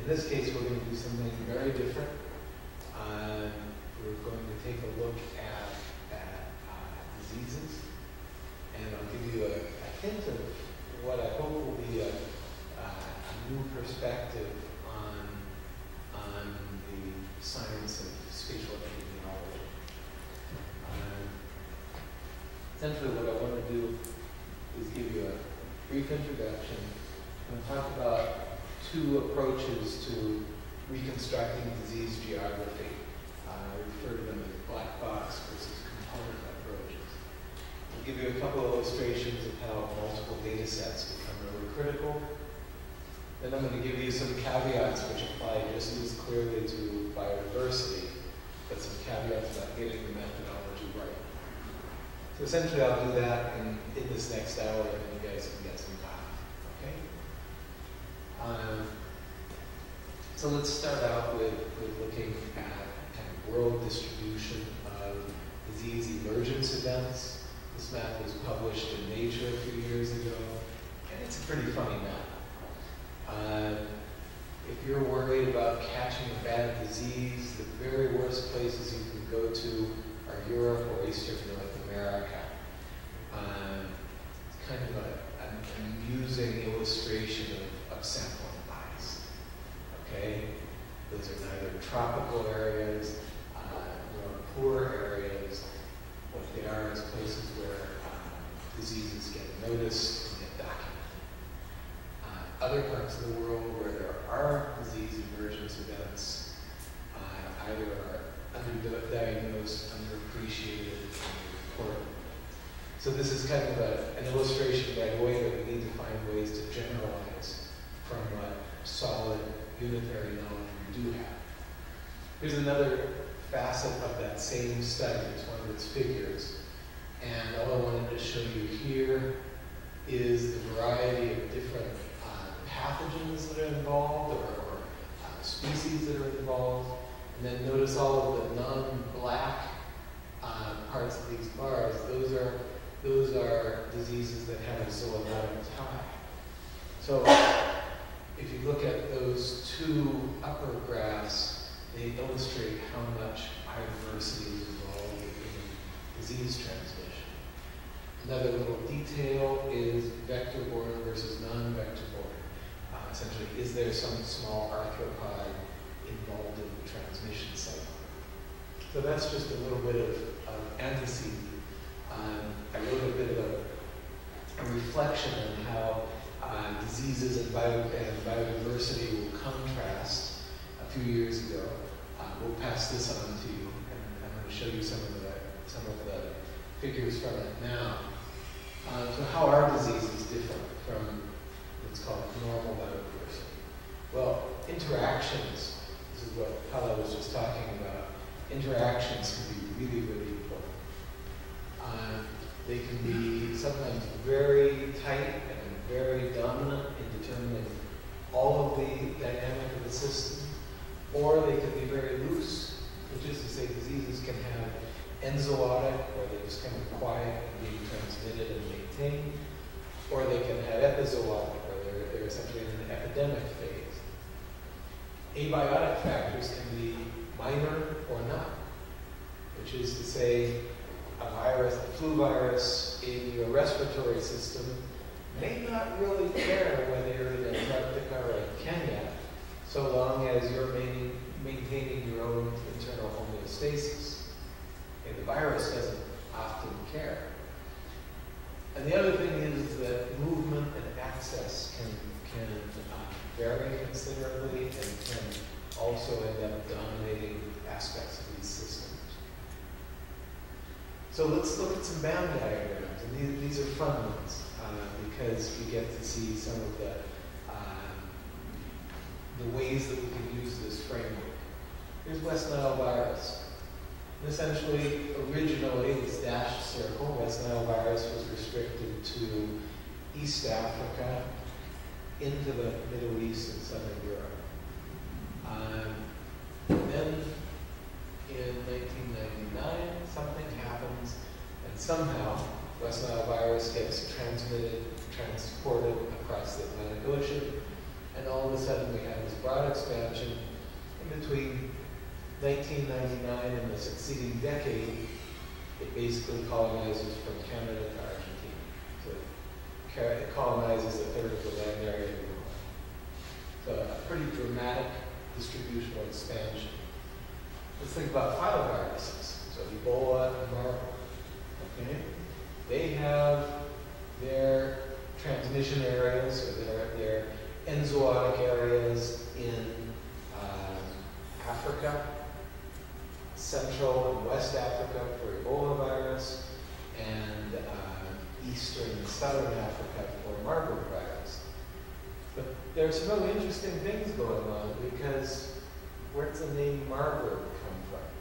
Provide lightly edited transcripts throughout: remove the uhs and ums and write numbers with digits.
this case, we're going to do something very different. We're going to take a look at diseases, and I'll give you a hint of what I hope will be a new perspective on the science of spatial epidemiology. Essentially, what I want to do is give you a brief introduction and talk about two approaches to reconstructing disease geography. I refer to them as black box versus component approaches. I'll give you a couple of illustrations of how multiple data sets become really critical. Then I'm going to give you some caveats which apply just as clearly to biodiversity, but some caveats about getting the methodology right. So essentially I'll do that in this next hour, and then you guys can get some time, okay? So let's start out with looking at kind of world distribution of disease emergence events. This map was published in Nature a few years ago, and it's a pretty funny map. If you're worried about catching a bad disease, the very worst places you can go to are Europe or Eastern North America. It's kind of an amusing illustration of sampling bias. Okay? Those are neither tropical areas nor poor areas. What they are is places where diseases get noticed and get documented. Other parts of the world where there are disease emergence events either are underdiagnosed, underappreciated, and underreported. So this is kind of an illustration right away that we need to find ways to generalize from what solid unitary knowledge we do have. Here's another facet of that same study. It's one of its figures. And all I wanted to show you here is the variety of different pathogens that are involved or species that are involved. And then notice all of the non-black parts of these bars. Those are diseases that have a zoonotic tie. So if you look at those two upper graphs, they illustrate how much biodiversity is involved in disease transmission. Another little detail is vector-borne versus non-vector-borne. Essentially, is there some small arthropod involved in the transmission cycle? So that's just a little bit of antecedent. I wrote a bit of a reflection on how diseases and biodiversity will contrast a few years ago. We'll pass this on to you, and I'm going to show you some of the figures from it now. So how are diseases different from what's called normal biodiversity? Well, interactions, this is what Paula was just talking about, interactions can be really, really important. They can be sometimes very tight and very dominant in determining all of the dynamic of the system, or they can be very loose, which is to say diseases can have enzootic, where they're just kind of quiet and being transmitted and maintained, or they can have epizootic, where they're essentially in an epidemic phase. Abiotic factors can be minor or not, which is to say a virus, a flu virus in your respiratory system may not really care whether you're in Antarctica or in Kenya, so long as you're maintaining your own internal homeostasis. Okay, the virus doesn't often care. And the other thing is that movement and access can vary considerably and can also end up dominating aspects of these systems. So let's look at some band diagrams, and these are fun ones because you get to see some of the ways that we can use this framework. Here's West Nile virus. And essentially, originally, this dashed circle, West Nile virus, was restricted to East Africa, into the Middle East and Southern Europe. Then in 1999, something happens, and somehow West Nile virus gets transported across the Atlantic Ocean, And all of a sudden we have this broad expansion in between 1999 and the succeeding decade. It basically colonizes from Canada to Argentina. So it colonizes a third of the land area of the world. So a pretty dramatic distributional expansion. Let's think about filoviruses. So Ebola and Marburg. Okay? They have their transmission areas, or their enzootic areas in Africa, Central and West Africa for Ebola virus, and Eastern and Southern Africa for Marburg virus. But there's some really interesting things going on, because where does the name Marburg come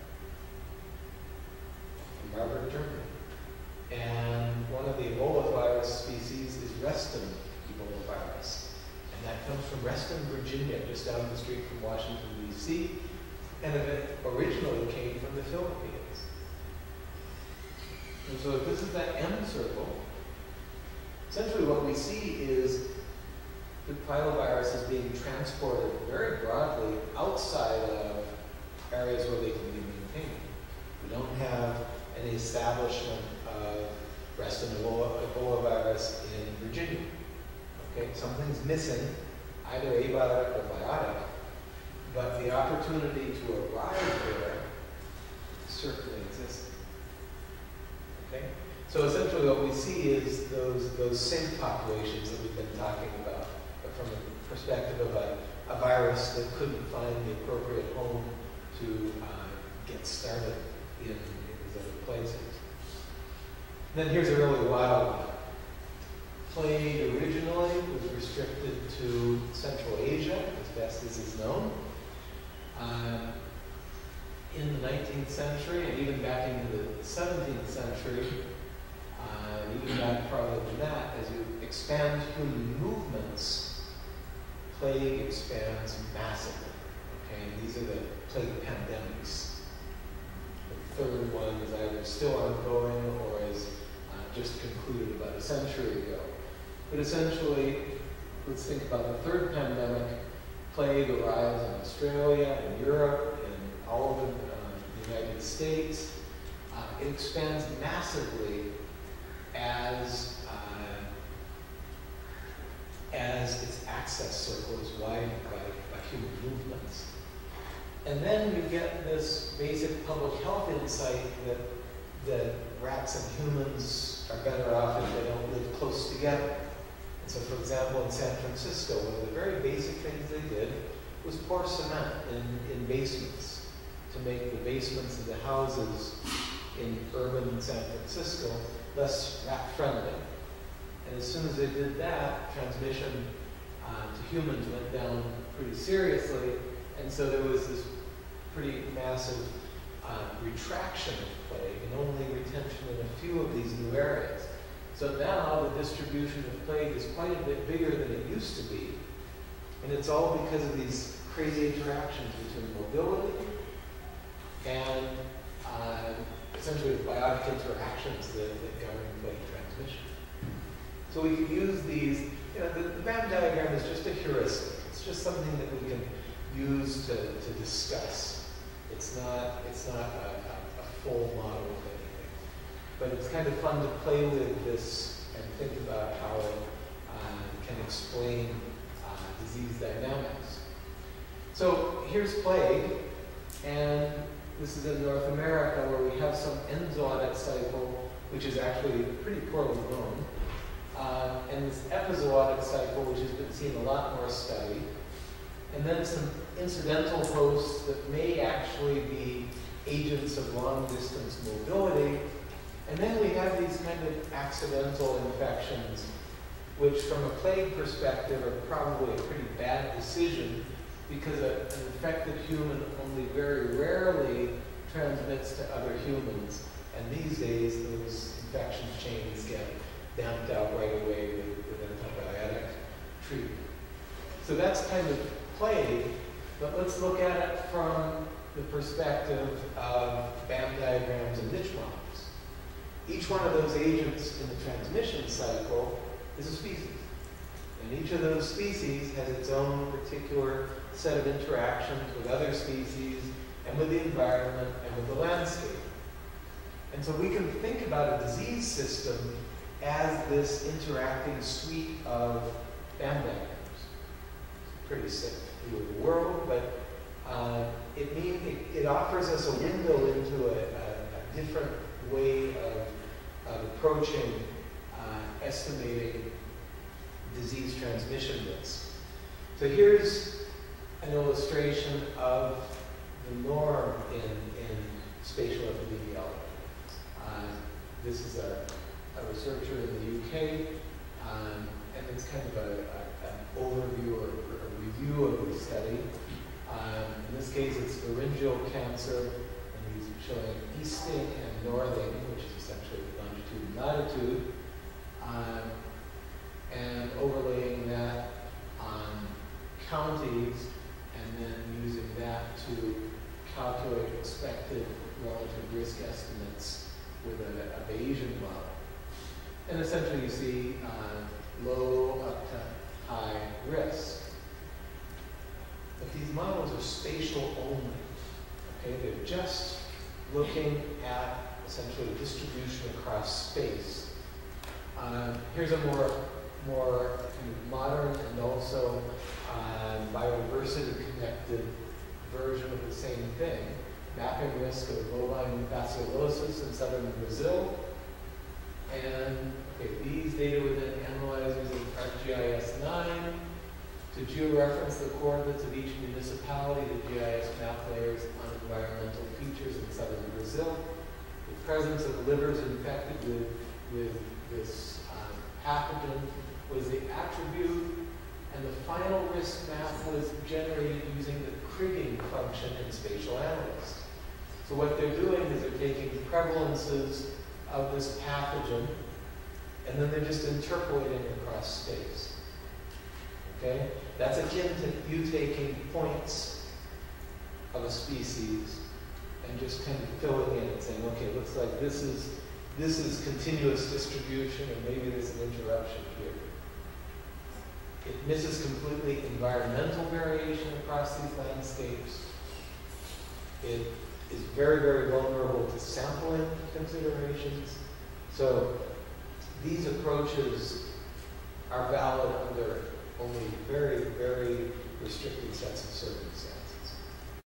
from? From Marburg, Germany. And one of the Ebola virus species is Reston Ebola virus. And that comes from Reston, Virginia, just down the street from Washington, D.C. And it originally came from the Philippines. And so if this is that M circle, essentially what we see is the filovirus is being transported very broadly outside of areas where they can be maintained. We don't have any establishment of Reston Ebola virus in Virginia. Okay, something's missing, either abiotic or biotic, but the opportunity to arrive there certainly exists. Okay, so essentially what we see is those same populations that we've been talking about, but from the perspective of a virus that couldn't find the appropriate home to get started in these other places. Then here's a really wild one. Plague originally was restricted to Central Asia, as best as is known. In the 19th century, and even back into the 17th century, even back farther than that, as you expand human movements, plague expands massively. Okay, and these are the plague pandemics. The third one is either still ongoing or is just concluded about a century ago. But essentially, let's think about the third pandemic. Plague arrives in Australia, in Europe, in all of the United States. It expands massively as its access circle is widened by human movements. And then you get this basic public health insight that rats and humans are better off if they don't live close together. And so, for example, in San Francisco, one of the very basic things they did was pour cement in basements to make the basements of the houses in urban San Francisco less rat-friendly. And as soon as they did that, transmission to humans went down pretty seriously, and so there was this pretty massive retraction of plague and only retention in a few of these new areas. So now the distribution of plague is quite a bit bigger than it used to be, and it's all because of these crazy interactions between mobility and essentially biotic interactions that govern plague transmission. So we can use these, the BAM diagram is just a heuristic. It's just something that we can use to discuss. It's not a full model of anything. But it's kind of fun to play with this and think about how it can explain disease dynamics. So here's plague, and this is in North America where we have some enzootic cycle, which is actually pretty poorly known, and this epizootic cycle, which has been seen a lot more studied, and then some incidental hosts that may actually be agents of long-distance mobility, and then we have these kind of accidental infections, which from a plague perspective are probably a pretty bad decision because an infected human only very rarely transmits to other humans. And these days, those infection chains get damped out right away with antibiotic treatment. So that's kind of plague, but let's look at it from the perspective of BAM diagrams and niche models. Each one of those agents in the transmission cycle is a species. And each of those species has its own particular set of interactions with other species and with the environment and with the landscape. And so we can think about a disease system as this interacting suite of family members. It's a pretty sick view of the world, but it offers us a window into a different way of approaching estimating disease transmission risk. So here's an illustration of the norm in spatial epidemiology. This is a researcher in the UK, and it's kind of an overview or a review of the study. In this case, it's laryngeal cancer, and he's showing easting and northing, which is essentially longitude and latitude, and overlaying that on counties, and then using that to calculate expected relative risk estimates with a Bayesian model. And essentially you see low up to high risk. But these models are spatial only. Okay, they're just looking at essentially distribution across space. Here's a more kind of modern and also biodiversity connected version of the same thing. Mapping risk of bovine fasciolosis in southern Brazil. And these data were then analyzed using ArcGIS 9 to georeference the coordinates of each municipality. The GIS map layers on environmental features in southern Brazil. The presence of livers infected with this pathogen was the attribute, and the final risk map was generated using the kriging function in spatial analysis. So what they're doing is they're taking prevalences of this pathogen, and then they're just interpolating across space. Okay? That's akin to you taking points of a species and just kind of filling in and saying, okay, looks like this is continuous distribution, and maybe there's an interruption here. It misses completely environmental variation across these landscapes. It is very, very vulnerable to sampling considerations. So these approaches are valid under only very, very restricted sets of circumstances.